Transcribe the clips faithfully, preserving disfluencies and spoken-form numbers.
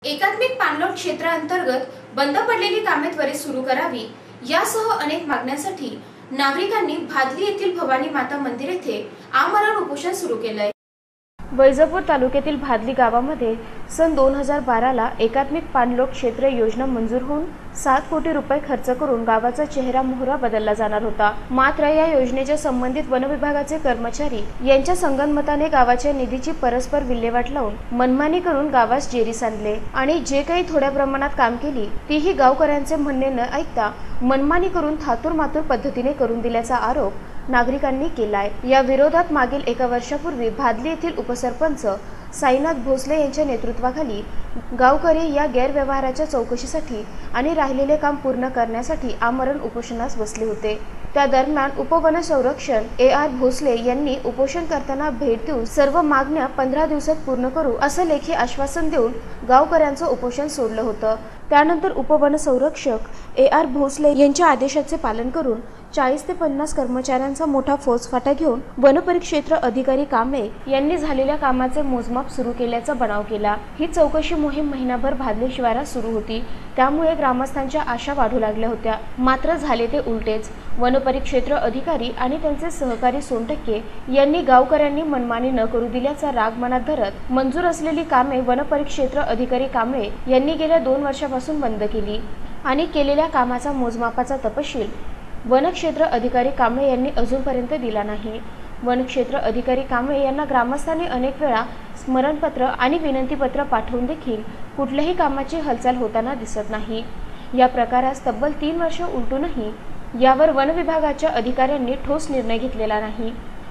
एकात्मिक पाणलोट क्षेत्रांतर्गत बंद पडलेली कामे त्वरित सुरू करावी यासह अनेक मागण्यांसाठी नागरिकांनी भादली येथील भवानी माता मंदिर येथे आमरण उपोषण सुरू केले। वैजापूर तालुक्यातील भादली गावामध्ये सन दोन हजार बारा ला एकात्मिक पाणलोट क्षेत्र योजना मंजूर होऊन सात कोटी रुपये खर्च करून गावाचा चेहरा मोहरा बदलला जाणार होता। मात्र या योजनेच्या संबंधित वन विभागाचे कर्मचारी यांच्या संगनमताने गावाच्या निधीची परस्पर विल्हेवाट लावून मनमानी करून गावास जेरीस आणले आणि जे काही थोड्या प्रमाणात काम केली तीही गावकऱ्यांचे म्हणणे न ऐकता मनमानी करून थातूर मातूर पद्धतीने करून दिल्याचा आरोप नागरिकांनी केलाय। या विरोधात मागील एका वर्षापूर्वी भादली येथील उपसरपंच साईनाथ भोसले यांच्या नेतृत्वाखाली गावकरी या गैरव्यवहाराच्या चौकशीसाठी आणि राहिलेले काम पूर्ण करण्यासाठी आमरण उपोषणास बसले होते। त्या दरम्यान उपवन संरक्षण ए आर भोसले यांनी उपोषण करताना भेट देऊन सर्व मागण्या पंधरा दिवसात पूर्ण करू असं लेखी आश्वासन देऊन गावकऱ्यांचं उपोषण सोडलं होतं। त्यानंतर उपवन संरक्षक ए आर भोसले यांच्या आदेशाचे पालन करून चाळीस ते पन्नास कर्मचाऱ्यांचा मोठा फौजफाटा घेऊन वनपरिक्षेत्र अधिकारी कांबळे यांनी झालेल्या कामाचे मोजमाप सुरू केल्याचा बनाव केला। ही चौकशी मोहीम महिनाभर भादली शिवारात सुरू होती, त्यामुळे ग्रामस्थांच्या आशा वाढू लागल्या होत्या। मात्र झाले ते उलटेच। वनपरिक्षेत्र अधिकारी आणि त्यांचे सहकारी सोनटक्के यांनी गावकऱ्यांनी मनमानी न करू दिल्याचा राग मनात धरत मंजूर असलेली कामे वनपरिक्षेत्र अधिकारी कांबळे यांनी गेल्या दोन वर्षापासून बंद केली आणि केलेल्या कामाचा मोजमापाचा तपशील वनक्षेत्र अधिकारी कांबळे यांनी अजूनपर्यंत दिला नाही। वनक्षेत्र अधिकारी कांबळे यांना ग्रामस्थांनी अनेक वेळा स्मरणपत्र आणि विनंतीपत्र पाठवून देखील कुठल्याही कामाची हालचाल होताना दिसत नाही। या प्रकारास तब्बल तीन वर्ष उलटूनही यावर वन विभागाच्या अधिकाऱ्यांनी ठोस निर्णय घेतलेला नाही।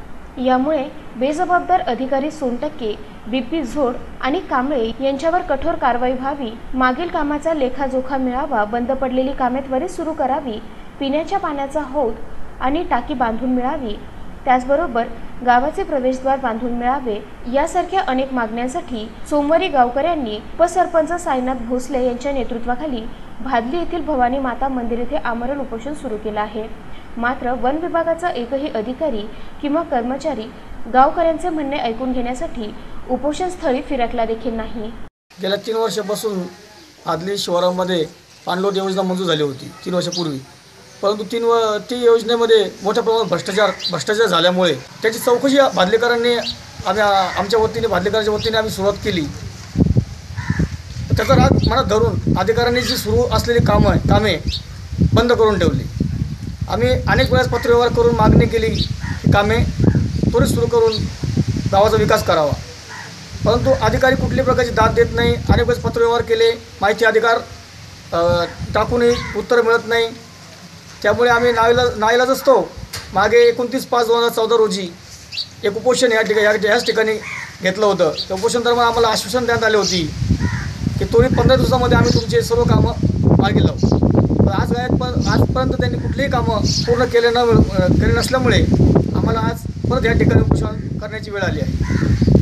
यामुळे बेजबाबदार अधिकारी सोनटक्के, बीपी झोड आणि कांबळे यांच्यावर कठोर कारवाई व्हावी, मागील कामाचा लेखाजोखा मिळावा, बंद पडलेली कामे त्वरित सुरू करावी, पिण्याच्या पाण्याचा हौद आणि टाकी बांधून मिळावी, त्याचबरोबर गावाचे प्रवेशद्वार बांधून मिळावे यासारख्या अनेक मागण्यांसाठी सोमवारी गावकऱ्यांनी उपसरपंच साईनाथ भोसले यांच्या नेतृत्वाखाली भादली येथील भवानी माता मंदिर येथे आमरण उपोषण सुरू केलं आहे। मात्र वन विभागाचा एकही अधिकारी किंवा कर्मचारी गावकऱ्यांचे म्हणणे ऐकून घेण्यासाठी उपोषण स्थळी फिरकला देखील नाही। गेल्या तीन वर्षापासून भादली शिवारामध्ये पाणलोट योजना मंजूर झाली होती तीन वर्षापूर्वी, परंतु तीन व ती योजनेमध्ये मोठ्या प्रमाणात भ्रष्टाचार भ्रष्टाचार झाल्यामुळे त्याची चौकशी भादलेकरांनी आम्ही आमच्या वतीने भादलेकरांच्या वतीने आम्ही सुरुवात केली। त्याचा राग मनात धरून अधिकाऱ्यांनी जी सुरू असलेली कामं कामे बंद करून ठेवली। आम्ही अनेक वेळेस पत्रव्यवहार करून मागणी केली की कामे त्वरित सुरू करून गावाचा विकास करावा, परंतु अधिकारी कुठल्याही प्रकारची दाद देत नाही। अनेक वेळेस पत्रव्यवहार केले, माहिती अधिकार टाकूनही उत्तर मिळत नाही। त्यामुळे आम्ही नाईलाज नाईलाज असतो मागे एकोणतीस पाच दोन हजार चौदा रोजी एक उपोषण या ठिकाणी याच ठिकाणी घेतलं होतं। त्या उपोषण दरम्यान आम्हाला आश्वासन देण्यात आले होती की त्वरित पंधरा दिवसामध्ये आम्ही तुमचे सर्व कामं मार्गी लावू, पण आज पण आजपर्यंत त्यांनी कुठलीही कामं पूर्ण केले न केले नसल्यामुळे आम्हाला आज परत या ठिकाणी उपोषण करण्याची वेळ आली आहे।